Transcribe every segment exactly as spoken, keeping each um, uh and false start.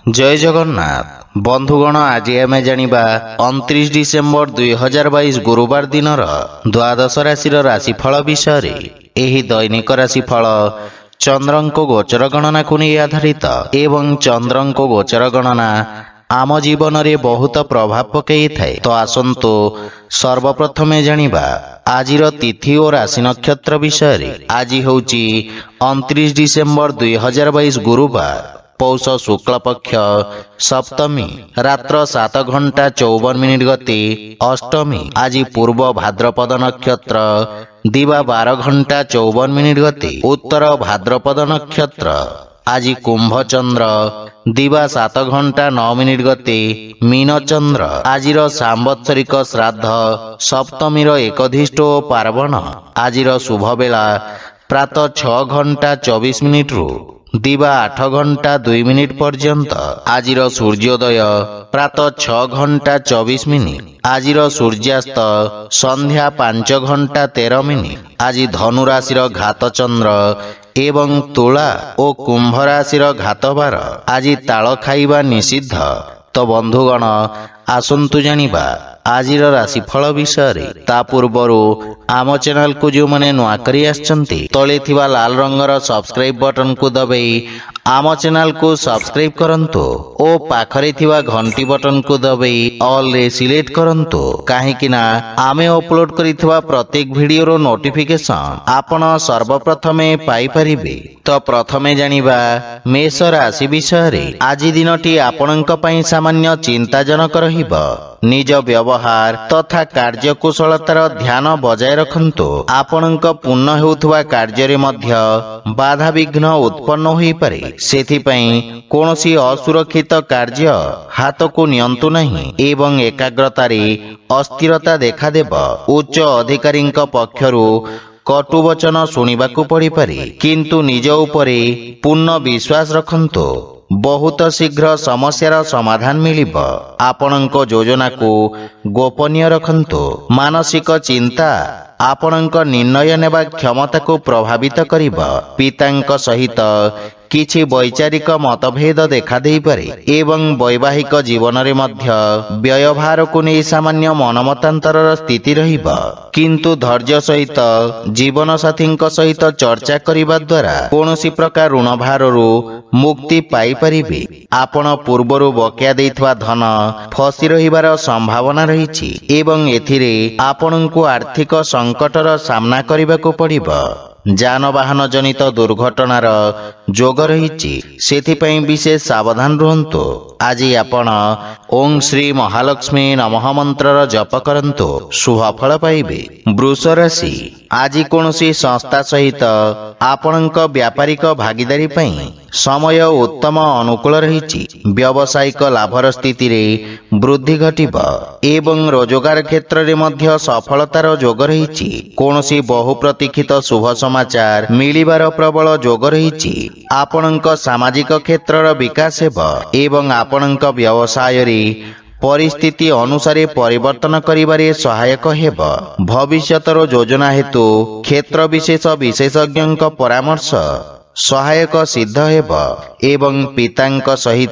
जय जगन्नाथ बंधुगण आज आम जानिबा उनतीस डिसेम्बर दुई हजार बाईस गुरुवार दिन द्वादश राशि राशिफल विषय एही दैनिक राशिफल चंद्रंको गोचर गणना को नहीं आधारित एवं चंद्रंको गोचर गणना आम जीवन रे बहुत प्रभाव पकई थाए। तो आसंतु सर्वप्रथमे जानिबा आजिर तिथि और राशि नक्षत्र विषय। आज होउची उनतीस डिसेम्बर दुई हजार बाईस गुरुवार पौष शुक्ल पक्ष सप्तमी रात्र सात घंटा चौवन मिनिट गति अष्टमी। आज पूर्व भाद्रपद नक्षत्र दिवा बारह घंटा चौवन मिनिट गति उत्तर भाद्रपद नक्षत्र। आज कुंभ चंद्र दिवा सात घंटा नौ मिनिट गति मीन चंद्र। आजिर सांवत्सरिक श्राद्ध सप्तमी एकधिष्ट और पार्वण। आजिर शुभ बेला प्रातः छह घंटा चौबीस मिनिट रु दिवा आठ घंटा दुई मिनिट पर्यंत। आजिर सूर्योदय प्रातः छह घंटा चौबीस मिनिट। आजिर सूर्यास्त संध्या पांच घंटा तेरह मिनिट। आज धनु राशि घात चंद्र एवं तुला और कुंभ राशि घात बार। आज ताल खाइबा निषिद्ध। तो बंधुगण आसंतु जानिबा आजिर राशिफल विषय। ता पूर्वरु आम चैनल को जो माने नुआ करी आछंती तले थिबा लाल रंगर सब्सक्राइब बटन को दबाई आम चैनल को सब्सक्राइब करंतु ओ पाखरे थिबा घंटी बटन को दबाई ऑल रे सिलेक्ट करंतु काहेकि ना आमे अपलोड करिथिबा प्रत्येक वीडियो रो नोटिफिकेशन आपण सर्वप्रथमे पाई परिबे। तो प्रथमे जानिबा मेष राशि विषय। आज दिनटी आपणक पई सामान्य चिंताजनक रहिबो। निज व्यवहार तथा कार्यकुशलतार ध्यान बजाय रखंतु। आपणक पूर्ण हेउथुवा कार्य रे मध्य बाधा विघ्न उत्पन्न होई पारे। सेथिपई कोनोसी असुरक्षित कार्य हाथ को नियंतु नहीं एवं एकाग्रतारे अस्थिरता देखा देब। उच्च अधिकारींक पक्षरु कटुवचन सुनिबाकू पड़ी पारे किंतु निज उपरे पूर्ण विश्वास रखंतु। बहुत शीघ्र समस्यार समाधान मिलिब। आपणक योजना को गोपनीय रखंतु। मानसिक चिंता आपणक निर्णय नेबा क्षमता को प्रभावित करिब। पितांक सहित किछि वैचारिक मतभेद देखा देई पारे एवं वैवाहिक जीवन रे मध्य व्ययभार को नहीं सामान्य मनमतांतर स्थिति रहिब किंतु धैर्य सहित जीवन साथी सहित चर्चा करिबा द्वारा कोनोसी प्रकार ऋण भारु मुक्ति पाई परिबे। आपण पूर्वरु बकिया देइथवा धन फसी रहिबार संभावना रहिछि एवं एथिरे आपणଙ୍କୁ आर्थिक संकटर सामना करिबाकू पड़िब। जानवाहन जनित दुर्घटनार जोग रही सेथिपई विशेष सावधान रुहंतु। आज आपण ओं श्री महालक्ष्मी नमः मंत्र जप करंतु शुभ फल पाइबे। वृष राशि आज कोनोसी संस्था सहित आपणक व्यापारिक भागीदारी पई समय उत्तम अनुकूल रही। व्यावसायिक लाभर स्थिति रे वृद्धि घटिब एवं रोजगार क्षेत्र रे मध्य सफलतार जोग रही। कोनोसी बहु प्रतीक्षित शुभ समाचार मिलिबार प्रबल जोग रही। आपणक सामाजिक क्षेत्रर विकास हेब एवं आपणक व्यवसाय रे परिस्थिति अनुसारे परिवर्तन करिबारे सहायक हेब। भविष्यतर योजना हेतु क्षेत्र विशेष विशेषज्ञक परामर्श सहायक सिद्ध हेब एवं पितांक सहित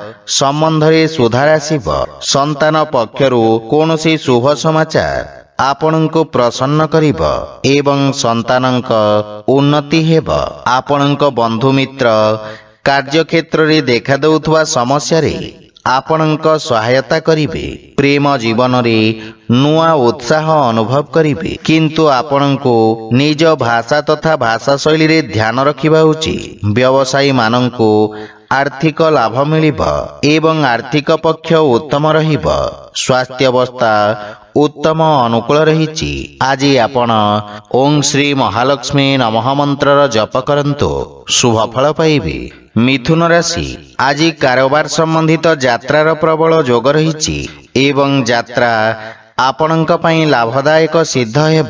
संबंध रे सुधार आसिब। संतान पक्षरु कोनोसी शुभ समाचार आपणଙ୍କୁ प्रसन्न करिब एवं संतानक उन्नति हेब। आपणଙ୍କ बंधु मित्र कार्य क्षेत्र रे देखा देउथवा समस्या रे आपणଙ୍କ सहायता करिवे। प्रेम जीवन रे नुआ उत्साह अनुभव करिवे किंतु आपणଙ୍କୁ निज भाषा तथा भाषा शैली रे ध्यान रखिबा उचित। व्यवसायी माननको आर्थिक लाभ मिलिब एवं आर्थिक पक्ष उत्तम रहिब। स्वास्थ्य अवस्था उत्तम अनुकूल रही। आज आपण ओं श्री महालक्ष्मी नमः मंत्र जप करंतु शुभ फल पाइबे। मिथुन राशि आज कारोबार संबंधित यात्रार प्रबल जोग रही एवं यात्रा आपणक पई लाभदायक सिद्ध हेब।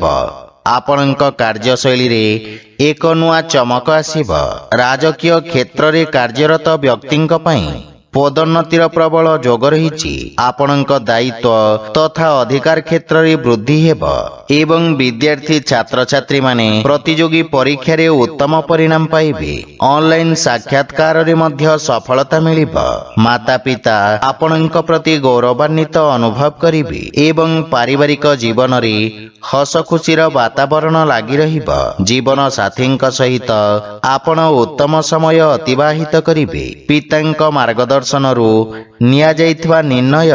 आपणक कार्यशैली रे एक नुआ चमक आसिब। राजकीय क्षेत्र रे कार्यरत व्यक्तिंक पई पदोन्नतिर प्रबल जोग रही। आपणक दायित्व तथा अधिकार क्षेत्र में वृद्धि हेब एवं विद्यार्थी छात्र छात्री माने प्रतियोगी परीक्षा रे उत्तम परिणाम पाइबे। ऑनलाइन साक्षात्कार रे मध्य सफलता मिलिब। माता पिता आपणक प्रति गौरवान्वित अनुभव करिबे एवं पारिवारिक जीवन रे हस खुशीर वातावरण लागि रहिब। जीवन साथींक सहित आपण उत्तम समय अतिबाहित करिबे। पितांक मार्गदर्शन रु निया जाइथिबा निर्णय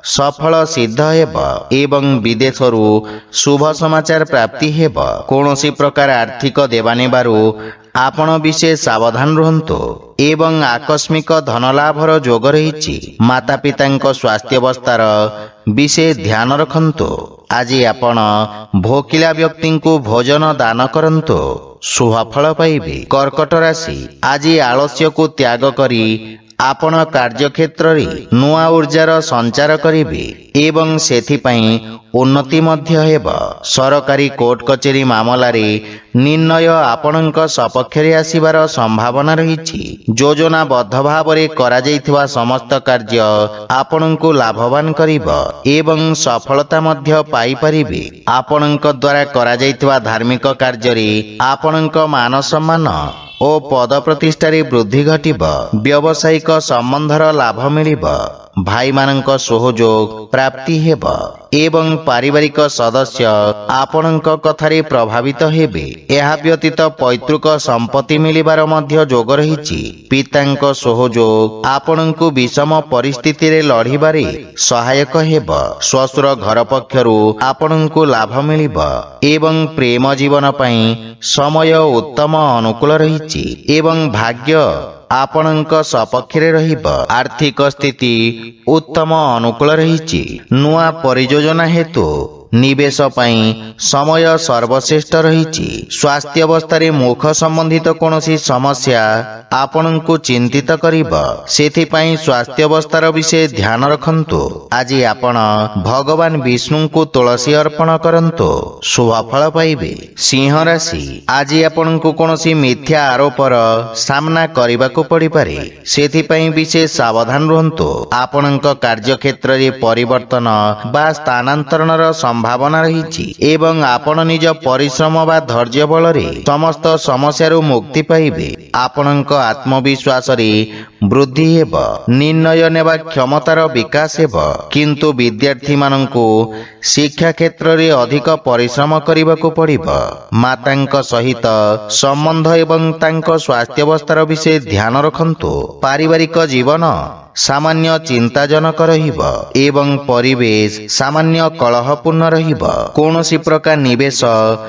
सफल सिद्ध हेब एवं विदेश रु शुभ समाचार प्राप्ति हेब। कोनोसी प्रकार आर्थिक देवानेबारु आपण विशेष सावधान रहंतु एवं आकस्मिक धनलाभर जोग रही। माता पितांक स्वास्थ्य अवस्थार विशेष ध्यान रखंतु। आज आपण भोकिला व्यक्ति को भोजन दान करंतु, शुभफल पाइबे। कर्कट राशि आज आलस्य को त्याग करी आपण कार्यक्षेत्र रे नुआ ऊर्जार संचार करिबे एवं सेथिपाई उन्नति मध्य हेब। सरकारी कोर्ट कचेरी मामला रे निर्णय आपणक सपक्ष रे आसीबार संभावना रही। योजनाबद्ध भाव रे करा जाइथिबा समस्त कार्य आपणको लाभवान करिब एवं सफलता मध्य पाई परिबे। आपणक द्वारा करा जाइथिबा धार्मिक कार्य रे आपणक मान सम्मान ओ पद प्रतिष्ठा रे वृद्धि घटिब। व्यावसायिक संबंधर लाभ मिलिब। भाई मानक सहयोग प्राप्ति हेब एवं पारिवारिक सदस्य आपणक कथारे प्रभावित हेबे। एहा व्यतीत पैतृक संपत्ति मिलिबार मध्य जोग रही। पितांक सहयोग आपणको विषम परिस्थिति रे लढिबारे सहायक हेब। श्वशुर घर पक्षरु आपणको लाभ मिलिब एवं प्रेम जीवन पई समय उत्तम अनुकूल रही एवं भाग्य आपणक सपक्षरे रहिब। आर्थिक स्थिति उत्तम अनुकूल रही। नुआ परियोजना हेतु निवेश पई समय सर्वश्रेष्ठ रही। स्वास्थ्य अवस्था मुख संबंधित कोनोसी समस्या आपणको चिंतित करिब। सेथि पई स्वास्थ्य अवस्थार विषय ध्यान रखंतु। आज आपण भगवान विष्णु को तुलसी अर्पण करंतु, शुभफल पाइबे। सिंह राशि आज आपणको कोनोसी मिथ्या आरोपर सामना करबाको पड़ी पारे। सेथि पई विशेष सावधान रहंतु। आपणक कार्यक्षेत्र रे परिवर्तन बा स्थानांतरणर संभावना रही एवं आपण निज परिश्रम बा धैर्य बल रे समस्त समस्या मुक्ति पाइबे। आपणक आत्मविश्वास रे वृद्धि हेब। निर्णय नेबा क्षमतार विकास हेब। किंतु विद्यार्थी माननकु शिक्षा क्षेत्र रे अधिक परिश्रम करबाको पड़िब। मातांक सहित संबंध एवं तांक स्वास्थ्य अवस्थार विषय ध्यान रखंतु। पारिवारिक जीवन सामान्य चिंताजनक रहिब एवं परिवेश सामान्य कलहपूर्ण रहिब। कोनोसी प्रकार निवेश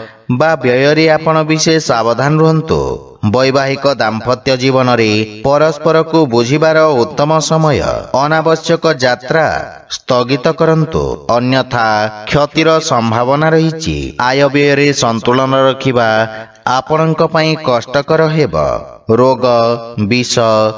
बा व्यय रे आपण विशेष सावधान रहंतु। वैवाहिक दाम्पत्य जीवन रे परस्पर को बुझिबार उत्तम समय। अनावश्यक यात्रा स्थगित करंतु, अन्यथा क्षतिर संभावना रही। आय व्यय रे संतुलन रखिबा आपणक पई कष्टकर हेब। रोग विष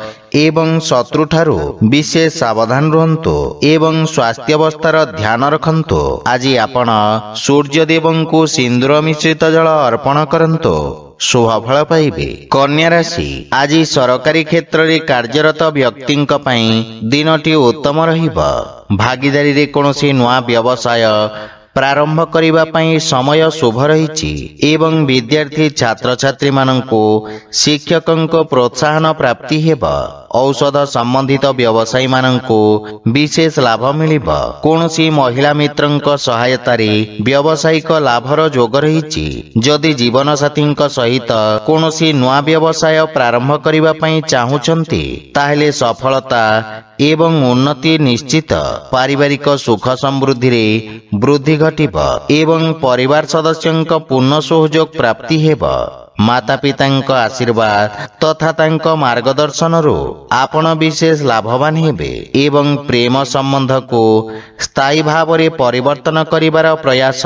एवं शत्रु ठारू विशेष सावधान रहंतु एवं स्वास्थ्य अवस्थार ध्यान रखंतु। आज आपण सूर्य देवं को सिंदूर मिश्रित जल अर्पण करंतु, शुभफल पाइबे। कन्या राशि आज सरकारी क्षेत्र रे कार्यरत व्यक्तिंक पई दिनटी उत्तम रहिब। भागीदारी रे कोनोसी नुआ व्यवसाय प्रारंभ करिबा पई समय शुभ रही एवं विद्यार्थी छात्र छात्री माननकु शिक्षकंको प्रोत्साहन प्राप्ति हेब। औषध संबंधित व्यवसायी माननकु विशेष लाभ मिलिब। कोनोसी महिला मित्रंक सहायता रे व्यावसायिक लाभर जोग रही। जदि जीवन साथींक सहित कोनोसी नुआ व्यवसाय प्रारंभ करिबा पई चाहुचंती ताहेले सफलता एवं उन्नति निश्चित। पारिवारिक सुख समृद्धि रे वृद्धि घटिब एवं परिवार सदस्यंक पूर्ण सहयोग प्राप्ति हेब। माता पितांक आशीर्वाद तथा तांक मार्गदर्शन रु आपण विशेष लाभवान हेबे एवं प्रेम संबंध को स्थायी भाव रे परिवर्तन करिवार प्रयास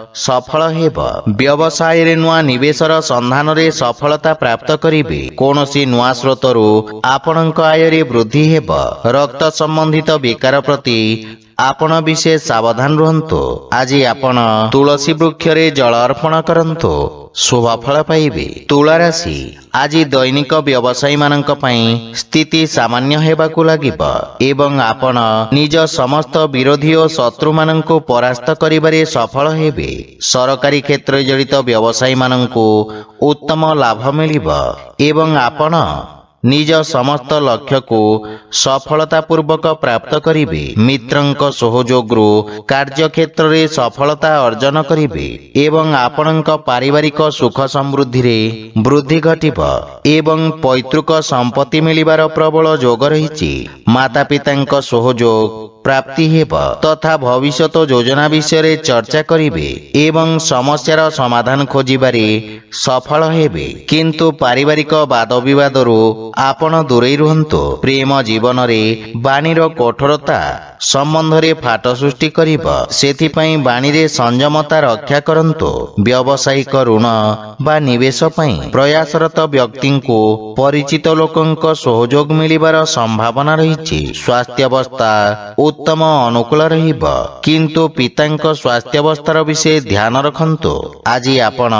सफल हेब। व्यवसाय रे नुआ निवेशर संधान रे सफलता प्राप्त करिबे। कोनोसी नुआ स्रोत रु आपणक आय रे वृद्धि हेब। रक्त संबंधित विकार प्रति आपण विशेष सावधान रहंतु। आज आपण तुलसी वृक्ष रे जल अर्पण करंतु, शुभफल पाइबे। तुला राशि आज दैनिक व्यवसायी मानक पई स्थिति सामान्य हेबाकु लागिब एवं आपण निज समस्त विरोधी और शत्रु माननकु परास्त करिबारे सफल हेबे। सरकारी क्षेत्र जड़ित व्यवसायी माननकु उत्तम लाभ मिलिब एवं आपण निज समस्त लक्ष्य को सफलता पूर्वक प्राप्त करिबे। मित्रंक सहयोगरु कार्य क्षेत्र रे सफलता अर्जन करिबे एवं आपणक पारिवारिक सुख समृद्धि रे वृद्धि घटिब एवं पैतृक संपत्ति मिलिबार प्रबल जोग रहिछि। माता पितांक सहयोग प्राप्ति हेब तथा भविष्यत योजना विषय रे चर्चा करिबे एवं समस्यार समाधान खोजिबारे सफल हेबे। किंतु पारिवारिक वाद विवादरु आपण दूरे रुहंतु। प्रेम जीवन रे बाणीर कठोरता संबंध रे फाट सृष्टि करिब, सेथिपई बाणी रे संयमता रक्षा करंतु। व्यावसायिक ऋण बा निवेश पई प्रयासरत व्यक्ति को परिचित लोकंक सहयोग मिलिबार संभावना रहिछि। स्वास्थ्य अवस्था उत्तम अनुकूल रहिब, किंतु पितांक स्वास्थ्य अवस्थार विषय ध्यान रखंतु। आज आपण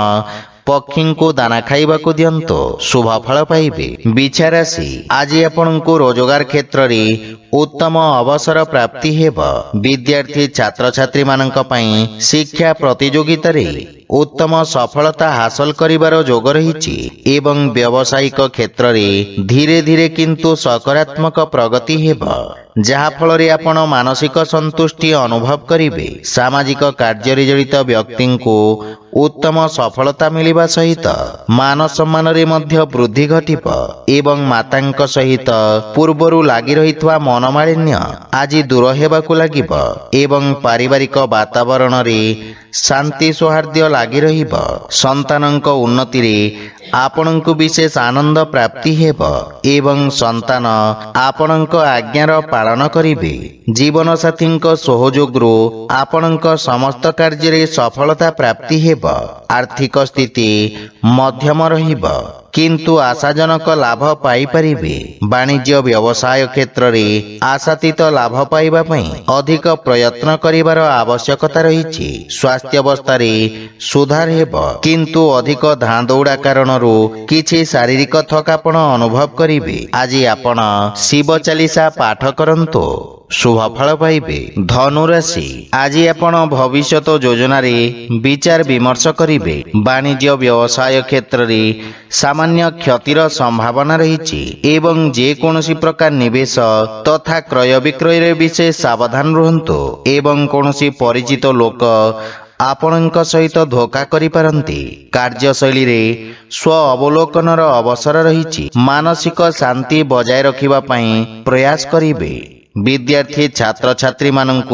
पक्षी को दाना खाइबाकु दियंतु, शुभ फल पाइबे। बिछा राशि आज आपनकु रोजगार क्षेत्र रे उत्तम अवसर प्राप्ति हेब। विद्यार्थी छात्र छात्री मानक पई शिक्षा प्रतियोगिता रे उत्तम सफलता हासिल करिबार जोग रहिछि एवं व्यावसायिक क्षेत्र रे धीरे धीरे किंतु सकारात्मक प्रगति हेब, जहा फल रे आपण मानसिक संतुष्टि अनुभव करिवे। सामाजिक कार्य रे जड़ित व्यक्ति को उत्तम सफलता मिलिबा सहित मान सम्मान रे मध्य वृद्धि घटिब एवं मातांक सहित पूर्वरु लागि रहितवा मनमालिन्य आज दूर हेबाकु लागिब एवं पारिवारिक वातावरण रे शांति सौहार्द्य लागि रहिब। संतानंक उन्नति रे आपणंकु विशेष आनंद प्राप्ति हेब एवं संतान आपणंक आज्ञार पालन करिवे। जीवन साथींक सहयोगरु आपणंक समस्त कार्य रे सफलता प्राप्ति हेब। आर्थिक स्थिति मध्यम रहिब, किंतु आशाजनक लाभ पाई परिबे। वाणिज्य व्यवसाय क्षेत्र रे आशातीत लाभ पाइबा पई अधिक प्रयत्न करिवार आवश्यकता रहिछि। स्वास्थ्य अवस्था रे सुधार हेब, किंतु अधिक धां दौड़ा कारणरू किछि शारीरिक थकापन अनुभव करिवे। आज आपण शिव चालीसा पाठ करंतु, शुभ फल पाइबे। धनु राशि आज आपण भविष्यत योजना रे विचार विमर्श करिवे। वाणिज्य व्यवसाय क्षेत्र रे सामान्य क्षतिर संभावना रहिछि एवं जे कोनोसी प्रकार निवेश तथा क्रय विक्रय रे विशेष सावधान रहंतु एवं कोनोसी परिचित लोक आपणक सहित धोखा करि पारंती। कार्यशैली रे स्व अवलोकनर अवसर रहिछि। मानसिक शांति बजाय रखिबा पई प्रयास करिवे। विद्यार्थी छात्र छात्री माननकु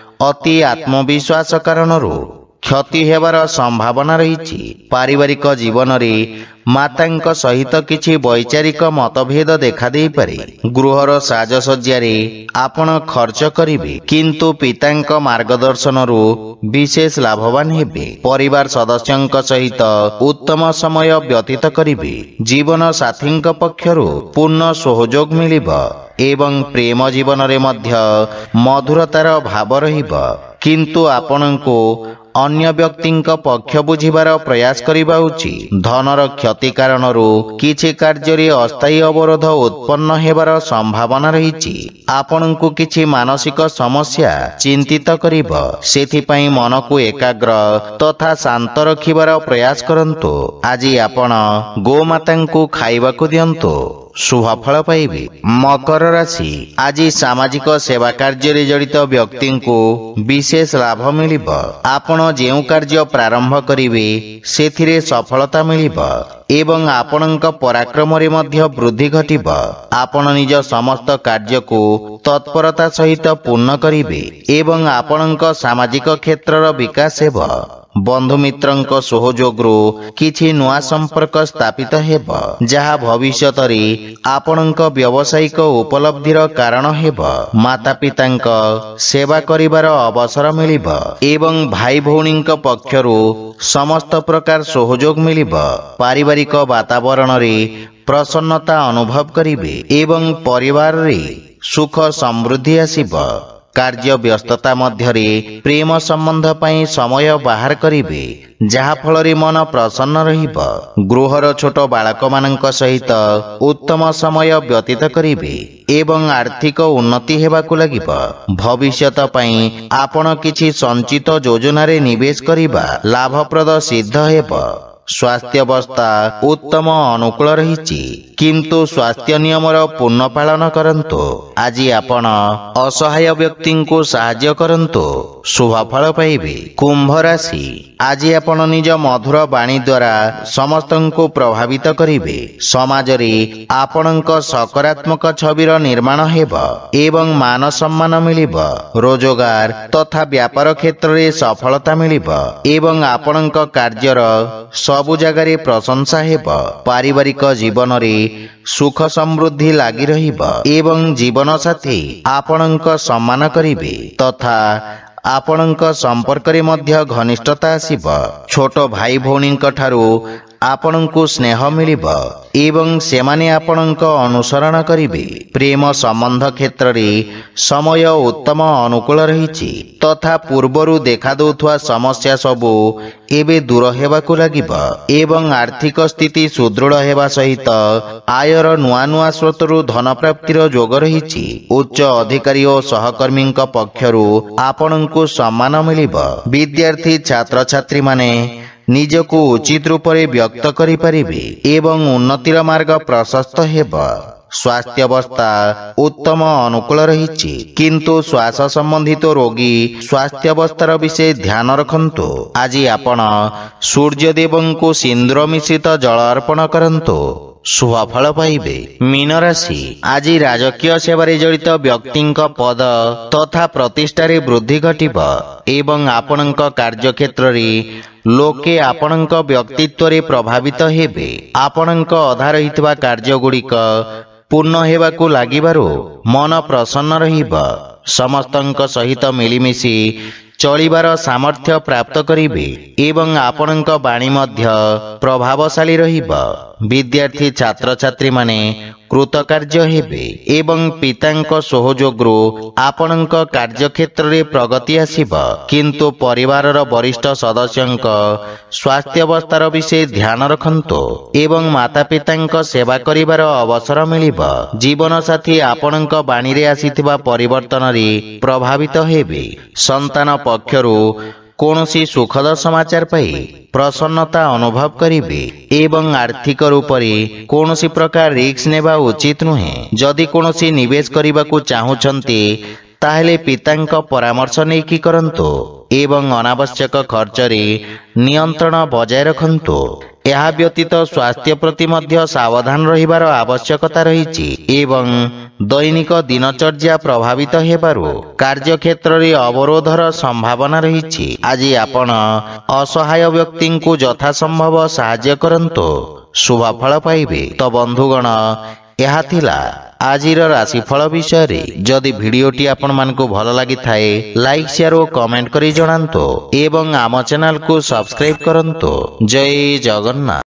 अति आत्मविश्वास कारणरू क्षति हेबार संभावना रहिछि। पारिवारिक जीवन रे मातांक सहित किछि वैचारिक मतभेद देखा देई पारे। गृहर साजसज्जा रे आपण खर्च करिवे, किंतु पितांक मार्गदर्शनरू विशेष लाभवान हेबे। परिवार सदस्यंक सहित उत्तम समय व्यतीत करिवे। जीवन साथींक पक्षरु पूर्ण सहयोग मिलिब एवं प्रेम जीवन रे मध्य मधुरतार भाव रहिब, किंतु आपणंकु अन्य व्यक्तिंक पक्ष बुझिबार प्रयास करिबा उचित। धनर क्षति कारणरू किछि कार्य रे अस्थायी अवरोध उत्पन्न हेबार संभावना रहिछि। आपणंकु किछि मानसिक समस्या चिंतित करिब, सेथिपई मन को एकाग्र तथा शांत रखिबार प्रयास करंतु। आज आपण गोमातांकु खाइबाकु दियंतु, शुभ फल पाइबे। मकर राशि आज सामाजिक सेवा कार्य रे जड़ित व्यक्ति को विशेष लाभ मिलिब। आपण जेउ कार्य प्रारंभ करिवे सेथिरे सफलता मिलिब एवं आपणक पराक्रम रे मध्य वृद्धि घटिब। आपण निज समस्त कार्य को तत्परता सहित पूर्ण करिवे एवं आपणक सामाजिक क्षेत्रर विकास हेब। बंधु मित्रंक सहयोगरु किछि नुआ संपर्क स्थापित हेब, जहा भविष्यत रे आपणक व्यावसायिक उपलब्धिर कारण हेब। माता पितांक सेवा करिबार अवसर मिलिब एवं भाई भौणींक पक्षरु समस्त प्रकार सहयोग मिलिब। पारिवारिक वातावरण रे प्रसन्नता अनुभव करिवे एवं परिवार रे सुख समृद्धि आसिब। कार्य व्यस्तता मध्यरे प्रेम संबंध पई समय बाहर करिवे जहा फलरे मन प्रसन्न रहिब। गृहर छोट बालक मानक सहित उत्तम समय व्यतीत करिवे एवं आर्थिक उन्नति हेबाकु लागिब। भविष्यत पई आपण किछि संचित योजना रे निवेश करिबा लाभप्रद सिद्ध हेब। स्वास्थ्य अवस्था उत्तम अनुकूल रहिछि किंतु स्वास्थ्य नियमर पूर्ण पालन करंतु। आज आपण असहाय व्यक्ति को सहाय्य करंतु शुभ फल पाइबे। कुंभ राशि आज आपण निज मधुर वाणी द्वारा समस्त को प्रभावित करिवे। समाज रे आपणक सकारात्मक छविर निर्माण हेब एवं मान सम्मान मिलिब। रोजगार तथा व्यापार क्षेत्र रे सफलता मिलिब एवं आपणक कार्यर सबु जगारे प्रशंसा हेब। पारिवारिक जीवन रे सुख समृद्धि लागी रहिब एवं जीवन साथी आपणक सम्मान करिवे तथा आपणक संपर्क रे मध्य घनिष्ठता आसिब। छोट भाई भौणीक ठारू आपणको स्नेह मिलिब एवं सेमाने आपणक अनुसरण करिवे। प्रेम संबंध क्षेत्र रे समय उत्तम अनुकूल रहिछि तथा पूर्वरु देखा दउथुआ समस्या सबु एबे दूर हेबाकु लागिब एवं आर्थिक स्थिति सुदृढ़ हेबा सहित आयर नुआ नुआ स्रोतरु धन प्राप्तिर जोग रहिछि। उच्च अधिकारी और सहकर्मी पक्षरु आपणको सम्मान मिलिब। विद्यार्थी छात्र छात्री माने निजको उचित रूप से व्यक्त करि परिबे एवं उन्नतिर मार्ग प्रशस्त हेब। स्वास्थ्य अवस्था उत्तम अनुकूल रहिछि किंतु श्वास संबंधित रोगी स्वास्थ्य अवस्थार विषय ध्यान रखंतु। आज आपण सूर्य देवंको सिंदूर मिश्रित जल अर्पण करंतु शुभ फल पाइबे। मीन राशि आज राजकीय सेवारे जड़ित व्यक्ति पद तथा प्रतिष्ठा रे वृद्धि घटिब एवं आपणक कार्य क्षेत्र रे लोके आपणक व्यक्तित्व रे प्रभावित हेबे। आपणक अधा रहितबा कार्य गुड़िक पूर्ण हेबाकु लागिबारु मन प्रसन्न रहिब। समस्तंक सहित मिलिमिशि चलिबार सामर्थ्य प्राप्त करिवे एवं आपणक वाणी मध्य प्रभावशाली रहिब। विद्यार्थी छात्र छात्री माने कृतकार्य हेबे एवं पितांक सहयोगरु आपणक कार्य क्षेत्र रे प्रगति आसिब किंतु परिवारर वरिष्ठ सदस्यंक स्वास्थ्य अवस्थार विषय ध्यान रखंतु एवं माता पितांक सेवा करिवार अवसर मिलिब। जीवन साथी आपणक वाणी रे आसीथिबा परिवर्तन रे प्रभावित हेबे। संतान पक्षरु कौनसी सुखद समाचार पाई प्रसन्नता अनुभव करिवे एवं आर्थिक रूप से कौनसी प्रकार रिस्क नेबा उचित नुहे। जदि कौनसी निवेश करबाकू चाहुछंती ताहेले पितांक परामर्श नेकी करंतु एवं अनावश्यक खर्च रे नियंत्रण बजाय रखंतु। यह व्यतीत स्वास्थ्य प्रति मध्य सावधान रहिबार आवश्यकता रहिछि एवं दैनिक दिनचर्या प्रभावित हेबारु कार्य क्षेत्र रे अवरोधर संभावना रहिछि। आज आपण असहाय व्यक्ति को यथा संभव सहाय्य करंतु शुभ फल पाइबे। तो बंधुगण यह थिला आजिर राशिफल विषय रे। जदि भिडियोटी आपण मानकु भल लागि थाए लाइक शेयर और कमेंट करी जणांतु एवं आम चैनल को सब्सक्राइब करंतु। जय जगन्नाथ।